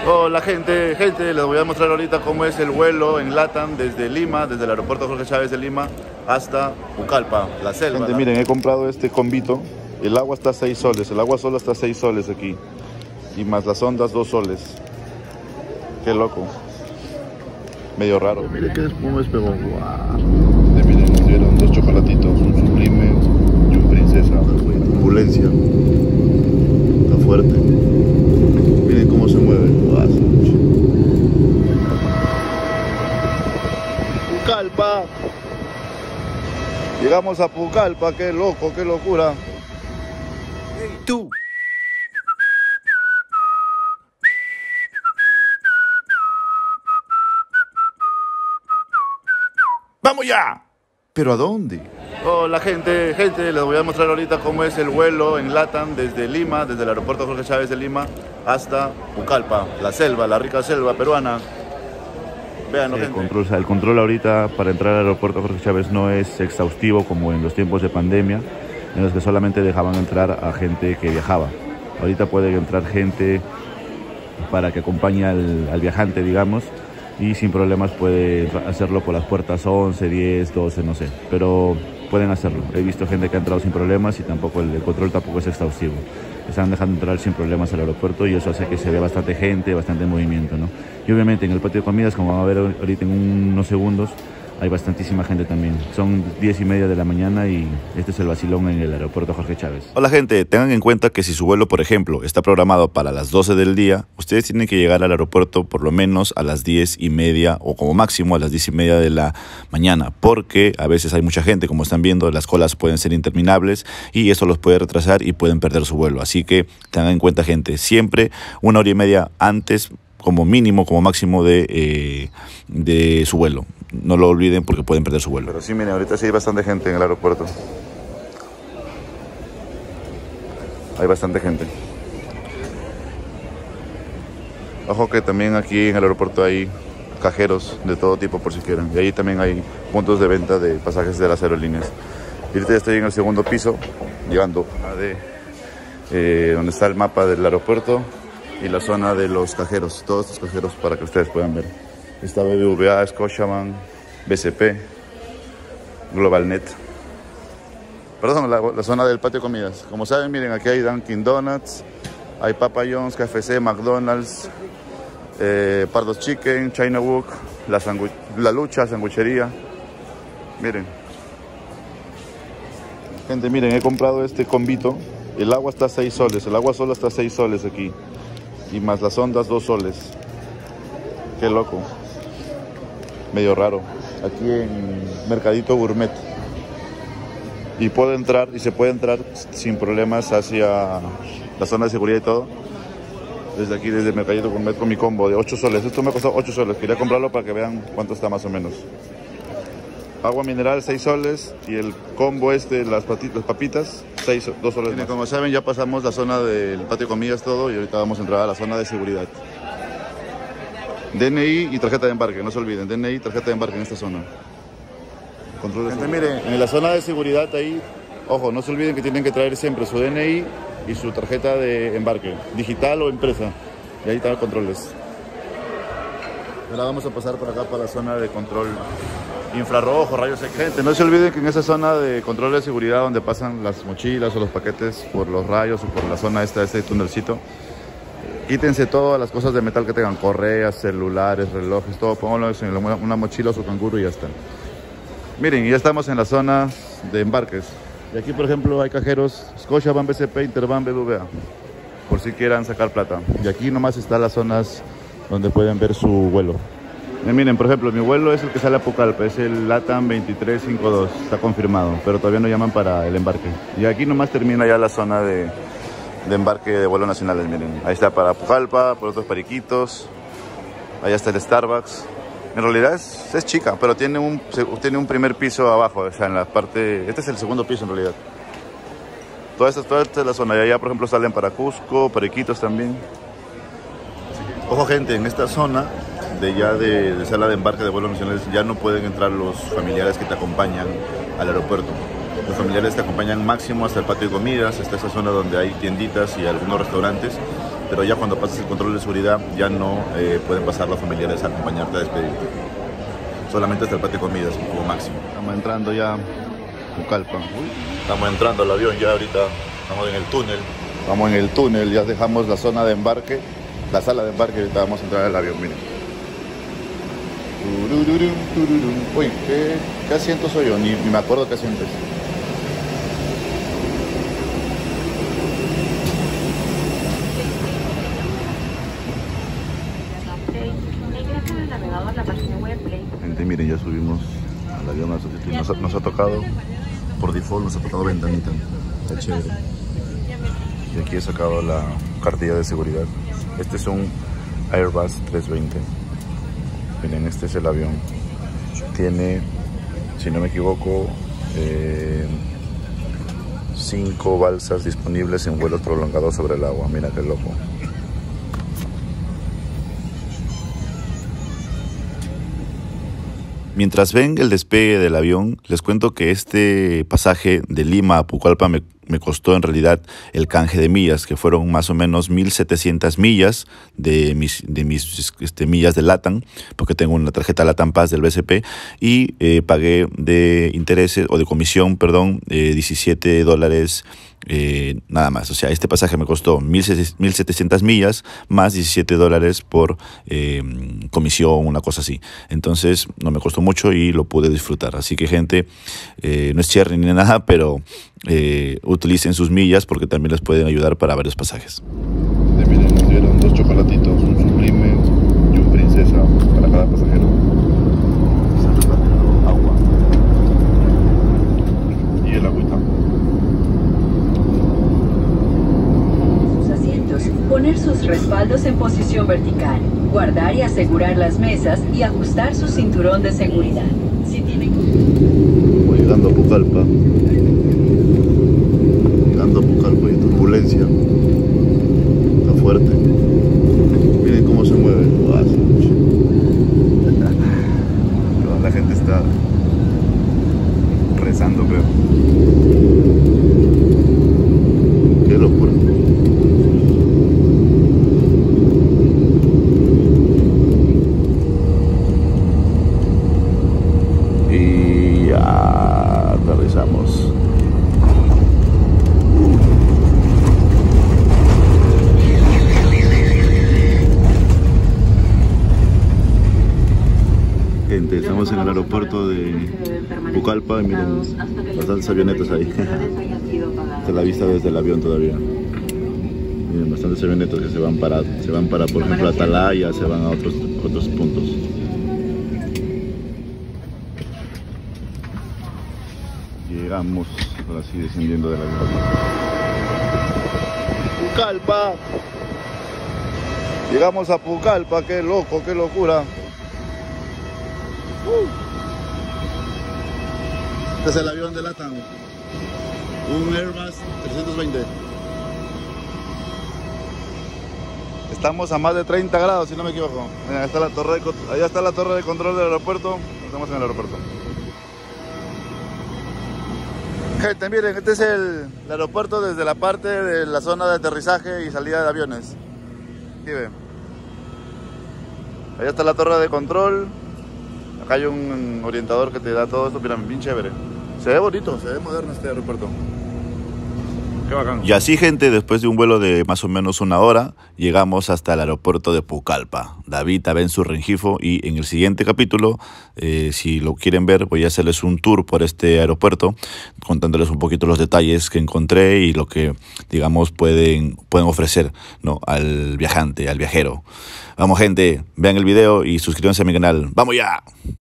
Hola gente, les voy a mostrar ahorita cómo es el vuelo en LATAM desde Lima, desde el aeropuerto Jorge Chávez de Lima hasta Pucallpa, la selva. Gente, miren, he comprado este combito, el agua está a 6 soles, el agua solo está a 6 soles aquí, y más las ondas 2 soles. Qué loco, medio raro. Miren qué espuma despegó, wow. Miren, nos dieron 2 chocolatitos, un sublime y un princesa, turbulencia, está fuerte. Miren cómo se mueve. Pucallpa. Llegamos a Pucallpa, qué loco, qué locura. Hey, tú. ¡Vamos ya! ¿Pero a dónde? Hola gente, les voy a mostrar ahorita cómo es el vuelo en LATAM desde Lima, desde el aeropuerto Jorge Chávez de Lima hasta Pucallpa, la selva, la rica selva peruana. Vean, el control ahorita para entrar al aeropuerto Jorge Chávez no es exhaustivo como en los tiempos de pandemia, en los que solamente dejaban entrar a gente que viajaba. Ahorita puede entrar gente para que acompañe al viajante, digamos, y sin problemas puede hacerlo por las puertas 11, 10, 12, no sé, pero pueden hacerlo. He visto gente que ha entrado sin problemas y tampoco el control tampoco es exhaustivo. Están dejando entrar sin problemas al aeropuerto y eso hace que se vea bastante gente, bastante movimiento, ¿no? Y obviamente en el patio de comidas, como van a ver ahorita en unos segundos, hay bastantísima gente también. Son 10:30 de la mañana y este es el vacilón en el aeropuerto Jorge Chávez. Hola gente, tengan en cuenta que si su vuelo, por ejemplo, está programado para las 12 del día, ustedes tienen que llegar al aeropuerto por lo menos a las 10:30 o como máximo a las 10:30 de la mañana, porque a veces hay mucha gente, como están viendo, las colas pueden ser interminables y eso los puede retrasar y pueden perder su vuelo. Así que tengan en cuenta gente, siempre 1 hora y media antes, como mínimo, como máximo de su vuelo. No lo olviden porque pueden perder su vuelo. Pero sí, miren, ahorita sí hay bastante gente en el aeropuerto. Hay bastante gente. Ojo que también aquí en el aeropuerto hay cajeros de todo tipo por si quieren. Y ahí también hay puntos de venta de pasajes de las aerolíneas. Y ahorita estoy en el segundo piso, llegando a donde está el mapa del aeropuerto y la zona de los cajeros. Todos estos cajeros para que ustedes puedan ver. Está BBVA, Scotiabank, BCP, GlobalNet. Perdón, la zona del patio de comidas. Como saben, miren, aquí hay Dunkin' Donuts, hay Papa John's, KFC, McDonald's, Pardos Chicken, China Wok, La Lucha, sanguchería. Miren. Gente, miren, he comprado este combito. El agua está a 6 soles, el agua solo está a 6 soles aquí. Y más las ondas 2 soles. Qué loco. Medio raro, aquí en Mercadito Gourmet. Y puedo entrar, y se puede entrar sin problemas hacia la zona de seguridad y todo. Desde aquí, desde Mercadito Gourmet con mi combo de 8 soles. Esto me costó 8 soles, quería comprarlo para que vean cuánto está más o menos. Agua mineral 6 soles y el combo las papitas 2 soles más. Como saben, ya pasamos la zona del patio de comidas todo y ahorita vamos a entrar a la zona de seguridad. DNI y tarjeta de embarque, no se olviden, DNI y tarjeta de embarque en esta zona. Control de gente, miren, en la zona de seguridad ahí, ojo, no se olviden que tienen que traer siempre su DNI y su tarjeta de embarque, digital o impresa. Y ahí están los controles. Ahora vamos a pasar por acá para la zona de control infrarrojo, rayos X. Gente, no se olviden que en esa zona de control de seguridad donde pasan las mochilas o los paquetes por los rayos o por la zona este tunelcito, quítense todas las cosas de metal que tengan, correas, celulares, relojes, todo, pónganlo en una mochila o su canguro y ya está. Miren, ya estamos en la zona de embarques. Y aquí, por ejemplo, hay cajeros Scotiabank, BCP, Interbank, BBVA, por si quieran sacar plata. Y aquí nomás están las zonas donde pueden ver su vuelo. Y miren, por ejemplo, mi vuelo es el que sale a Pucallpa, es el LATAM 2352, está confirmado, pero todavía no llaman para el embarque. Y aquí nomás termina ya la zona de embarque de vuelos nacionales, miren. Ahí está para Pucallpa, por otros Pariquitos. Allá está el Starbucks. En realidad es chica, pero tiene un primer piso abajo, o sea, en la parte... Este es el segundo piso en realidad. Toda esta es la zona. Y allá, por ejemplo, salen para Cusco, Pariquitos también. Ojo, gente, en esta zona de sala de embarque de vuelos nacionales ya no pueden entrar los familiares que te acompañan al aeropuerto. Los familiares te acompañan máximo hasta el patio de comidas, hasta esa zona donde hay tienditas y algunos restaurantes. pero ya cuando pases el control de seguridad ya no pueden pasar los familiares a acompañarte a despedirte. Solamente hasta el patio de comidas, como máximo. Estamos entrando ya a Pucallpa. Estamos entrando al avión ya ahorita, estamos en el túnel. Vamos en el túnel, ya dejamos la zona de embarque, la sala de embarque, ahorita vamos a entrar al avión, miren. Uy, ¿qué asiento soy yo? Ni me acuerdo qué asiento es. Gente, miren, ya subimos al avión, nos ha tocado, por default nos ha tocado ventanita, está chévere. Y aquí he sacado la cartilla de seguridad. Este es un Airbus 320. Miren, este es el avión. Tiene, si no me equivoco, 5 balsas disponibles en vuelos prolongados sobre el agua. Mira qué loco. Mientras ven el despegue del avión, les cuento que este pasaje de Lima a Pucallpa me costó en realidad el canje de millas, que fueron más o menos 1.700 millas de mis millas de LATAM, porque tengo una tarjeta LATAM Pass del BCP, y pagué de intereses, o de comisión, perdón, $17 nada más. O sea, este pasaje me costó 1.700 millas más $17 por comisión, una cosa así. Entonces no me costó mucho y lo pude disfrutar. Así que, gente, no es cherry ni nada, pero utilicen sus millas porque también les pueden ayudar para varios pasajes. Miren, nos dieron 2 chocolatitos, un Supreme y un Princesa para cada pasajero. Agua y el agüita. Poner sus respaldos en posición vertical, guardar y asegurar las mesas y ajustar su cinturón de seguridad. Si tienen... Voy llegando a Pucallpa. Llegando a Pucallpa y turbulencia. Está fuerte. Miren cómo se mueve. Toda la gente está rezando, creo. Qué locura. Aterrizamos. Gente, estamos en el aeropuerto de Pucallpa y miren, bastantes avionetas ahí. Esta es la vista desde el avión todavía. Miren, bastantes avionetas que se van para por ejemplo, Atalaya, se van a otros puntos. Llegamos, ahora sí, descendiendo del avión. Pucallpa. Llegamos a Pucallpa, qué loco, qué locura. Este es el avión de LATAM, un Airbus 320. Estamos a más de 30 grados, si no me equivoco. Allá está la torre de control del aeropuerto. Estamos en el aeropuerto. Gente, miren, este es el aeropuerto desde la parte de la zona de aterrizaje y salida de aviones. Aquí ven. Allá está la torre de control. Acá hay un orientador que te da todo esto. Mira, bien chévere. Se ve bonito, se ve moderno este aeropuerto. Qué bacán. Y así, gente, después de un vuelo de más o menos 1 hora, llegamos hasta el aeropuerto de Pucallpa. David está en su Rengifo y en el siguiente capítulo, si lo quieren ver, voy a hacerles un tour por este aeropuerto, contándoles un poquito los detalles que encontré y lo que, digamos, pueden ofrecer, ¿no?, al viajante, al viajero. Vamos, gente, vean el video y suscríbanse a mi canal. ¡Vamos ya!